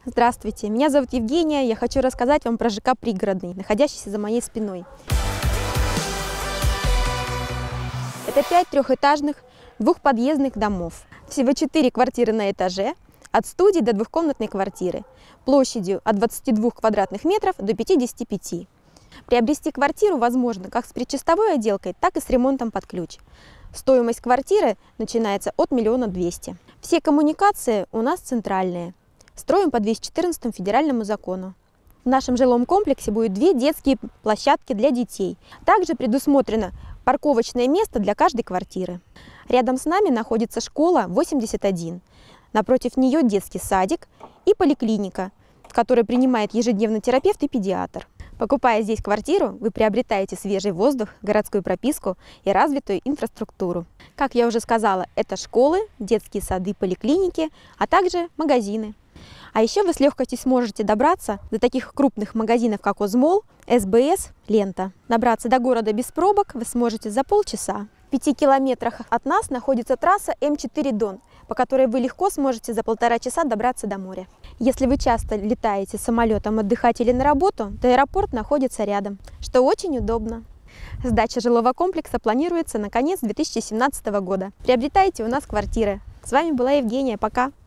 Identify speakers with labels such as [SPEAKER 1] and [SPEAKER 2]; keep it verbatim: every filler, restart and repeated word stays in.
[SPEAKER 1] Здравствуйте, меня зовут Евгения, я хочу рассказать вам про ЖК «Пригородный», находящийся за моей спиной. Это пять трехэтажных двухподъездных домов. Всего четыре квартиры на этаже, от студии до двухкомнатной квартиры, площадью от двадцати двух квадратных метров до пятидесяти пяти. Приобрести квартиру возможно как с предчистовой отделкой, так и с ремонтом под ключ. Стоимость квартиры начинается от миллиона двести. Все коммуникации у нас центральные. Строим по двести четырнадцатому федеральному закону. В нашем жилом комплексе будет две детские площадки для детей. Также предусмотрено парковочное место для каждой квартиры. Рядом с нами находится школа восемьдесят один. Напротив нее детский садик и поликлиника, в которой принимает ежедневно терапевт и педиатр. Покупая здесь квартиру, вы приобретаете свежий воздух, городскую прописку и развитую инфраструктуру. Как я уже сказала, это школы, детские сады, поликлиники, а также магазины. А еще вы с легкостью сможете добраться до таких крупных магазинов, как Озмол, эс бэ эс, Лента. Добраться до города без пробок вы сможете за полчаса. В пяти километрах от нас находится трасса эм четыре Дон, по которой вы легко сможете за полтора часа добраться до моря. Если вы часто летаете самолетом отдыхать или на работу, то аэропорт находится рядом, что очень удобно. Сдача жилого комплекса планируется на конец две тысячи семнадцатого года. Приобретайте у нас квартиры. С вами была Евгения. Пока!